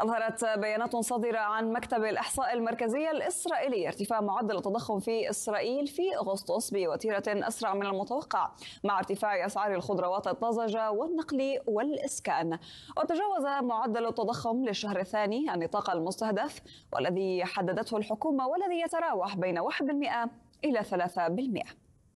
أظهرت بيانات صادرة عن مكتب الإحصاء المركزي الإسرائيلي ارتفاع معدل التضخم في إسرائيل في أغسطس بوتيرة أسرع من المتوقع، مع ارتفاع أسعار الخضروات الطازجة والنقل والإسكان. وتجاوز معدل التضخم للشهر الثاني النطاق المستهدف والذي حددته الحكومة، والذي يتراوح بين 1% إلى 3%.